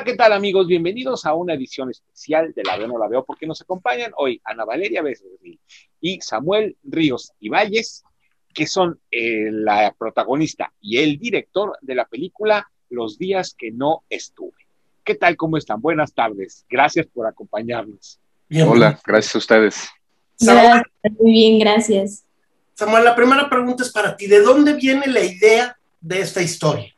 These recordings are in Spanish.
Hola, ¿qué tal amigos? Bienvenidos a una edición especial de La Veo No La Veo, porque nos acompañan hoy Ana Valeria Becerril y Samuel Ríos y Valles, que son la protagonista y el director de la película Los días que no estuve. ¿Qué tal? ¿Cómo están? Buenas tardes. Gracias por acompañarnos. Bienvenido. Hola, gracias a ustedes. Samuel, Gracias, muy bien, gracias. Samuel, la primera pregunta es para ti. ¿De dónde viene la idea de esta historia?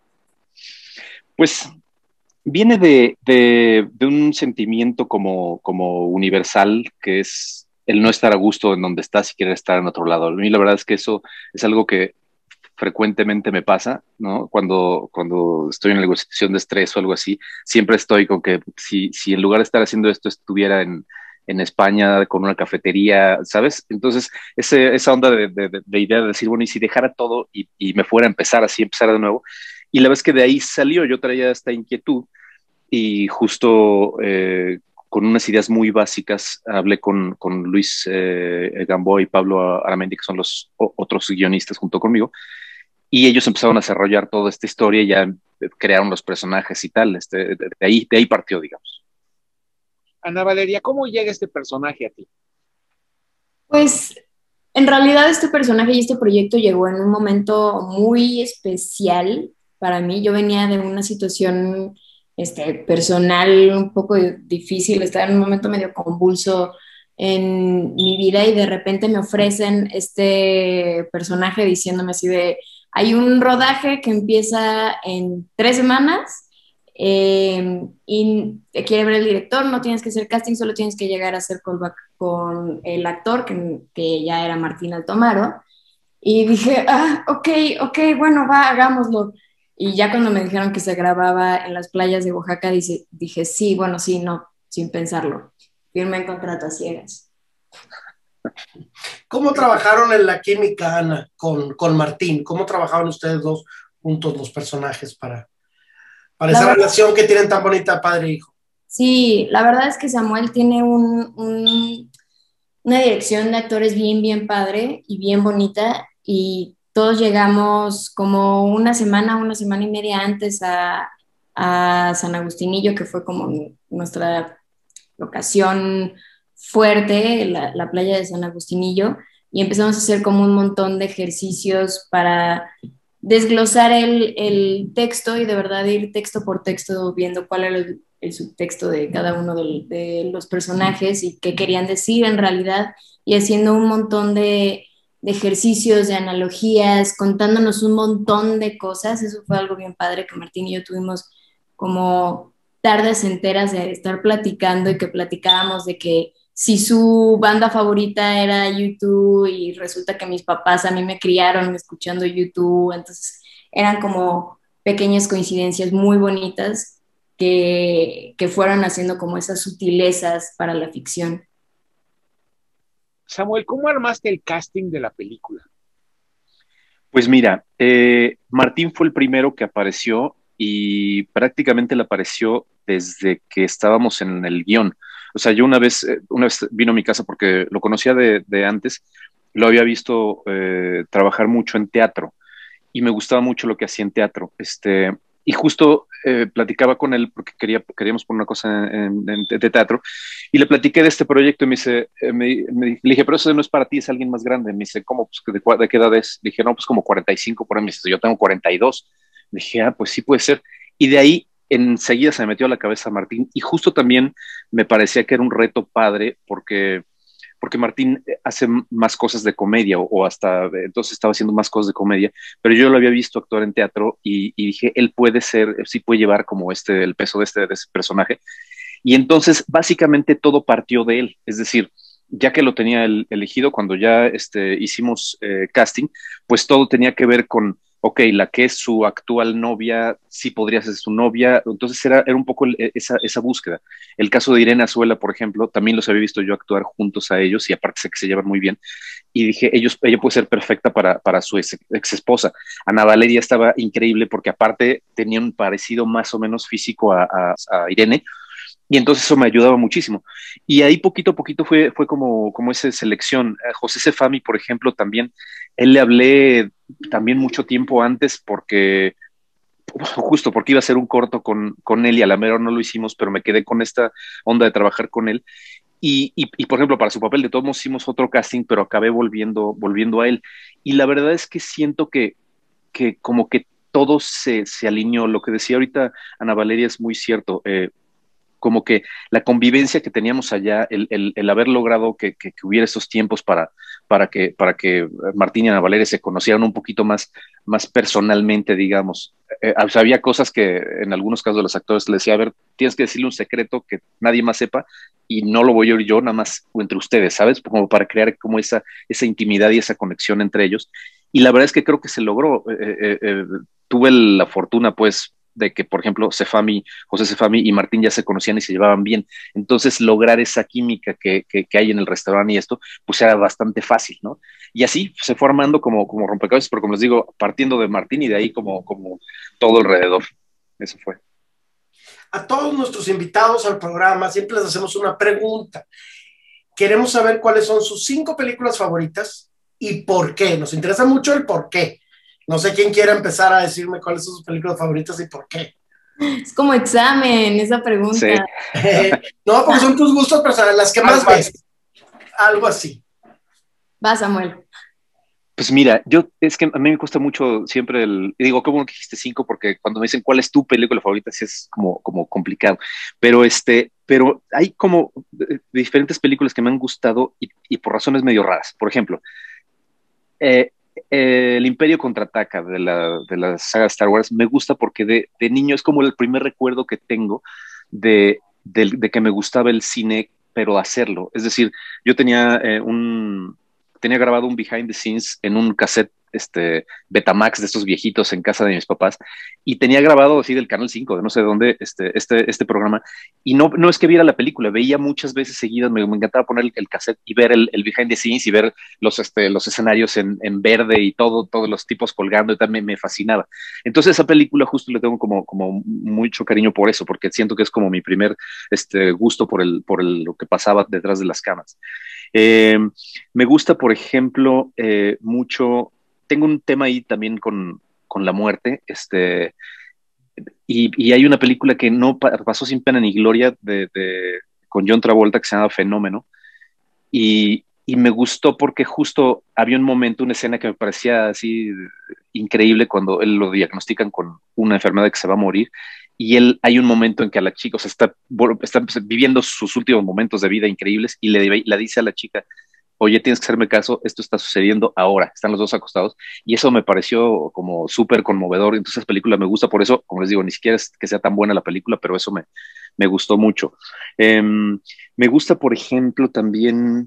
Pues viene de un sentimiento como universal, que es el no estar a gusto en donde estás y querer estar en otro lado. A mí la verdad es que eso es algo que frecuentemente me pasa, ¿no? Cuando estoy en alguna situación de estrés o algo así, siempre estoy con que si en lugar de estar haciendo esto estuviera en España con una cafetería, ¿sabes? Entonces, esa onda de idea de decir, bueno, y si dejara todo y me fuera a empezar así, empezar de nuevo. Y la vez que de ahí salió, yo traía esta inquietud y justo con unas ideas muy básicas hablé con Luis Gamboa y Pablo Aramendi, que son los otros guionistas junto conmigo, y ellos empezaron a desarrollar toda esta historia y ya crearon los personajes y tal. De ahí partió, digamos. Ana Valeria, ¿cómo llega este personaje a ti? Pues en realidad este personaje y este proyecto llegó en un momento muy especial para mí. Yo venía de una situación personal un poco difícil, estaba en un momento medio convulso en mi vida y de repente me ofrecen este personaje diciéndome así de, hay un rodaje que empieza en 3 semanas. Y te quiere ver el director, no tienes que hacer casting, solo tienes que llegar a hacer callback con el actor, que ya era Martín Altomaro. Y dije, ok, ok, bueno, va, hagámoslo. Y ya cuando me dijeron que se grababa en las playas de Oaxaca, dije, sí, bueno, sí, no, sin pensarlo. Firmé el contrato a ciegas. ¿Cómo trabajaron en la química, Ana, con Martín? ¿Cómo trabajaban ustedes dos juntos los personajes para La esa verdad, relación que tienen tan bonita padre e hijo? sí, la verdad es que Samuel tiene una dirección de actores bien, bien padre y bien bonita, y todos llegamos como una semana y media antes a San Agustinillo, que fue como nuestra locación fuerte, la playa de San Agustinillo, y empezamos a hacer como un montón de ejercicios para desglosar el texto y de verdad ir texto por texto viendo cuál era el subtexto de cada uno de los personajes y qué querían decir en realidad, y haciendo un montón de ejercicios, de analogías, contándonos un montón de cosas. Eso fue algo bien padre que Martín y yo tuvimos como tardes enteras de estar platicando, y que platicábamos de que si su banda favorita era YouTube y resulta que mis papás a mí me criaron escuchando YouTube, entonces eran como pequeñas coincidencias muy bonitas que fueron haciendo como esas sutilezas para la ficción. Samuel, ¿cómo armaste el casting de la película? Pues mira, Martín fue el primero que apareció y prácticamente le apareció desde que estábamos en el guión. O sea, yo una vez vino a mi casa porque lo conocía de antes, lo había visto trabajar mucho en teatro y me gustaba mucho lo que hacía en teatro. Y justo platicaba con él porque queríamos poner una cosa de teatro, y le platiqué de este proyecto y me dice, le dije, pero eso no es para ti, es alguien más grande. Me dice, ¿cómo? Pues, ¿de qué edad es? Le dije, no, pues como 45 por ahí. Me dice, yo tengo 42. Le dije, pues sí puede ser. Y de ahí enseguida se me metió a la cabeza Martín, y justo también me parecía que era un reto padre porque Martín hace más cosas de comedia, o hasta entonces estaba haciendo más cosas de comedia, pero yo lo había visto actuar en teatro y dije, él puede ser, sí puede llevar como el peso de ese personaje. Y entonces básicamente todo partió de él, es decir, ya que lo tenía elegido, cuando ya hicimos casting, pues todo tenía que ver con, ok, la que es su actual novia, sí podría ser su novia. Entonces era un poco esa búsqueda. El caso de Irene Azuela, por ejemplo, también los había visto yo actuar juntos a ellos, y aparte sé que se llevan muy bien, y dije, ella puede ser perfecta para su ex esposa. Ana Valeria estaba increíble porque aparte tenía un parecido más o menos físico a Irene, y entonces eso me ayudaba muchísimo. Y ahí poquito a poquito fue como esa selección. A José Sefami, por ejemplo, también, él le hablé también mucho tiempo antes justo porque iba a ser un corto con él y a la mera no lo hicimos, pero me quedé con esta onda de trabajar con él. Por ejemplo, para su papel de todos modos hicimos otro casting, pero acabé volviendo a él. Y la verdad es que siento que como que todo se alineó. Lo que decía ahorita Ana Valeria es muy cierto. Como que la convivencia que teníamos allá, el haber logrado que hubiera esos tiempos para que Martín y Ana Valeria se conocieran un poquito más personalmente, digamos. O sea, había cosas que en algunos casos de los actores les decía, a ver, tienes que decirle un secreto que nadie más sepa y no lo voy a oír yo, nada más entre ustedes, ¿sabes? Como para crear como esa intimidad y esa conexión entre ellos. Y la verdad es que creo que se logró. Tuve la fortuna, pues, de que, por ejemplo, José Sefami y Martín ya se conocían y se llevaban bien. Entonces, lograr esa química que hay en el restaurante y esto, pues era bastante fácil, ¿no? Y así se fue armando como rompecabezas, pero como les digo, partiendo de Martín y de ahí como todo alrededor. Eso fue. A todos nuestros invitados al programa siempre les hacemos una pregunta. Queremos saber cuáles son sus 5 películas favoritas y por qué. Nos interesa mucho el por qué. No sé quién quiera empezar a decirme cuáles son sus películas favoritas y por qué. Es como examen esa pregunta. Sí. No, porque son tus gustos personales, las que más ves. Algo así. Va, Samuel. Pues mira, es que a mí me cuesta mucho siempre digo, ¿cómo no dijiste 5? Porque cuando me dicen cuál es tu película favorita, sí es como complicado. Pero hay como diferentes películas que me han gustado y por razones medio raras. Por ejemplo, El Imperio Contraataca de la saga Star Wars me gusta porque de niño es como el primer recuerdo que tengo de que me gustaba el cine, pero hacerlo. Es decir, yo tenía grabado un behind the scenes en un cassette Betamax de estos viejitos en casa de mis papás y tenía grabado así del Canal 5, de no sé dónde, este programa y no es que viera la película, veía muchas veces seguidas, me encantaba poner el cassette y ver el behind the scenes y ver los escenarios en verde y todos los tipos colgando y tal, me fascinaba. Entonces esa película justo le tengo como mucho cariño por eso, porque siento que es como mi primer gusto por lo que pasaba detrás de las cámaras. Me gusta, por ejemplo, mucho. Tengo un tema ahí también con la muerte. Y hay una película que no pasó sin pena ni gloria con John Travolta que se llama Fenómeno. Y me gustó porque justo había un momento, una escena que me parecía así increíble cuando él lo diagnostican con una enfermedad que se va a morir. Y hay un momento en que a la chica, o sea, está viviendo sus últimos momentos de vida increíbles y le dice a la chica, oye, tienes que hacerme caso, esto está sucediendo ahora, están los dos acostados, y eso me pareció como súper conmovedor. Entonces esa película me gusta por eso, como les digo, ni siquiera es que sea tan buena la película, pero eso me gustó mucho. Me gusta, por ejemplo, también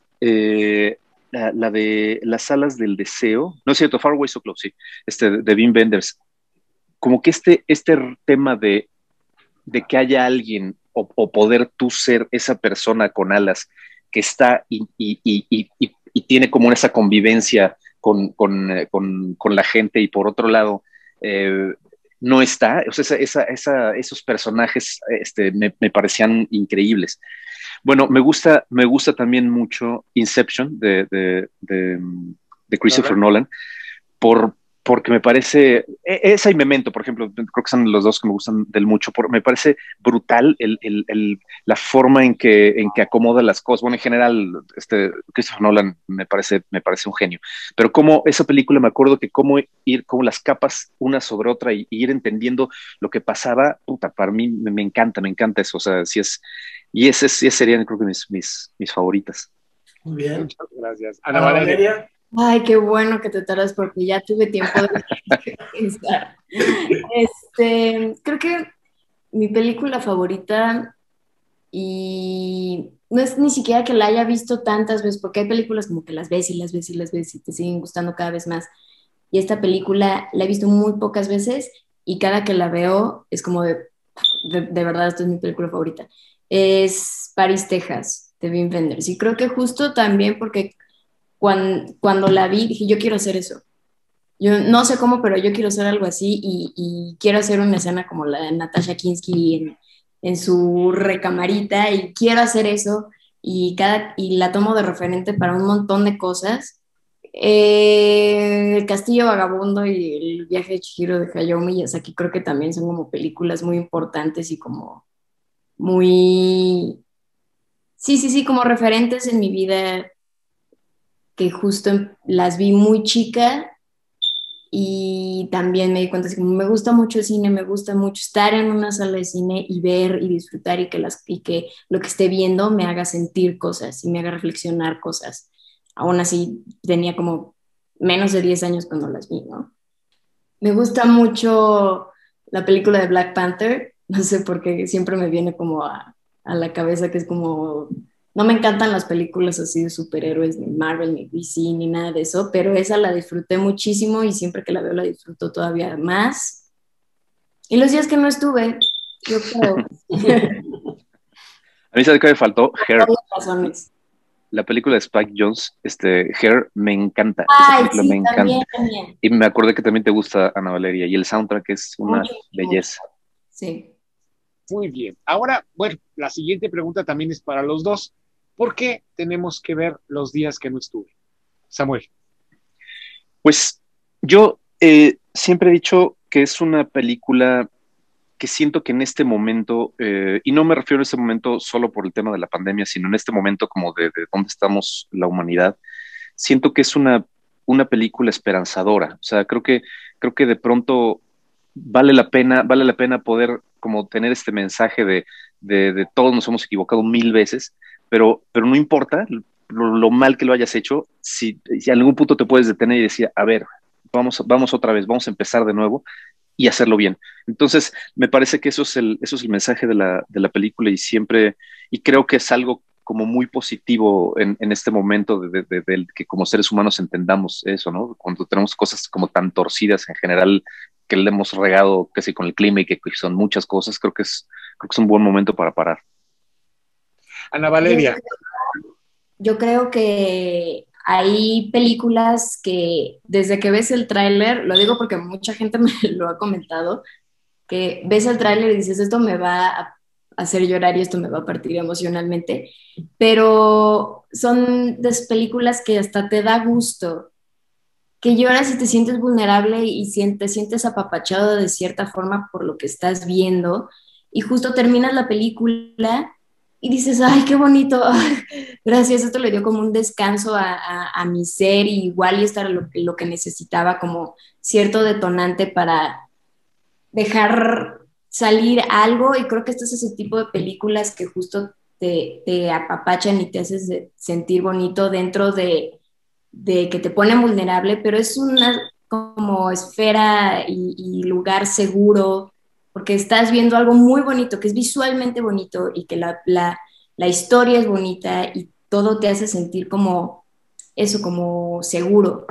la de Las alas del deseo, no es cierto, Far Away So Close, sí, de Wim Wenders, como que este tema de que haya alguien o poder tú ser esa persona con alas que está y tiene como esa convivencia con la gente y por otro lado no está, o sea, esos personajes me parecían increíbles. Bueno, me gusta también mucho Inception de Christopher Nolan porque me parece, esa y Memento, por ejemplo, creo que son los dos que me gustan del mucho, me parece brutal la forma en que acomoda las cosas. Bueno, en general, Christopher Nolan me parece un genio, pero como esa película me acuerdo que cómo ir como las capas una sobre otra y ir entendiendo lo que pasaba, puta, para mí me encanta eso, o sea, sí es, y esas serían creo que mis favoritas. Muy bien. Muchas gracias. Ana Valeria. Ay, qué bueno que te tardas porque ya tuve tiempo de pensar. Creo que mi película favorita, y no es ni siquiera que la haya visto tantas veces, porque hay películas como que las ves y las ves y las ves y te siguen gustando cada vez más. Y esta película la he visto muy pocas veces y cada que la veo es como de verdad, esta es mi película favorita. Es París, Texas, de Wim Wenders. Y creo que justo también porque cuando la vi, dije, yo quiero hacer eso. Yo no sé cómo, pero yo quiero hacer algo así y quiero hacer una escena como la de Natasha Kinski en su recamarita y quiero hacer eso y la tomo de referente para un montón de cosas El Castillo Vagabundo y El viaje de Chihiro de Hayao Miyazaki creo que también son como películas muy importantes y como muy, sí, como referentes en mi vida, que justo las vi muy chica y también me di cuenta, así como me gusta mucho el cine, me gusta mucho estar en una sala de cine y ver y disfrutar y que lo que esté viendo me haga sentir cosas y me haga reflexionar cosas. Aún así tenía como menos de 10 años cuando las vi, ¿no? Me gusta mucho la película de Black Panther, no sé por qué siempre me viene como a la cabeza que es como, no me encantan las películas así de superhéroes, ni Marvel, ni DC, ni nada de eso, pero esa la disfruté muchísimo y siempre que la veo la disfruto todavía más. Y los días que no estuve, yo creo, A mí sabe que me faltó por Hair, las razones. la película de Spike Jonze, Hair, me encanta, esa Ay, película me sí, encanta. también. Y me acordé que también te gusta Ana Valeria y el soundtrack es una Mucho, mucho. belleza. Sí. Muy bien. Ahora, bueno, la siguiente pregunta también es para los dos. ¿Por qué tenemos que ver los días que no estuve? Samuel. Pues yo siempre he dicho que es una película que siento que en este momento, y no me refiero a este momento solo por el tema de la pandemia, sino en este momento como de dónde estamos la humanidad, siento que es una película esperanzadora. O sea, creo que de pronto vale la pena poder como tener este mensaje de todos nos hemos equivocado mil veces, pero no importa lo mal que lo hayas hecho, si a algún punto te puedes detener y decir, a ver, vamos otra vez, vamos a empezar de nuevo y hacerlo bien. Entonces, me parece que eso es el mensaje de la película y siempre, y creo que es algo como muy positivo en este momento de que como seres humanos entendamos eso, ¿no? Cuando tenemos cosas como tan torcidas en general que le hemos regado casi con el clima y que son muchas cosas, creo que es un buen momento para parar. Ana Yo, Valeria. yo creo que hay películas que desde que ves el tráiler, lo digo porque mucha gente me lo ha comentado, que ves el tráiler y dices, esto me va a hacer llorar y esto me va a partir emocionalmente, pero son de esas películas que hasta te da gusto, que lloras y te sientes vulnerable y te sientes apapachado de cierta forma por lo que estás viendo y justo terminas la película y dices, ay, qué bonito, ay, gracias, esto le dio como un descanso a mi ser y igual y esto era lo que necesitaba como cierto detonante para dejar salir algo y creo que este es ese tipo de películas que justo te apapachan y te haces sentir bonito dentro de que te ponen vulnerable, pero es una como esfera y lugar seguro, porque estás viendo algo muy bonito, que es visualmente bonito y que la historia es bonita y todo te hace sentir como eso, como seguro.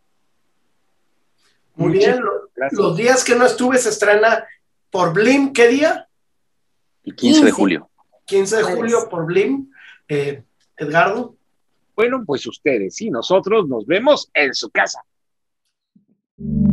Muy bien, Muchísimas los gracias. días que no estuve se estrena por Blim. ¿Qué día? El 15 de 15. julio. 15 de Jueves. julio por Blim. Edgardo. Bueno, pues ustedes y nosotros nos vemos en su casa.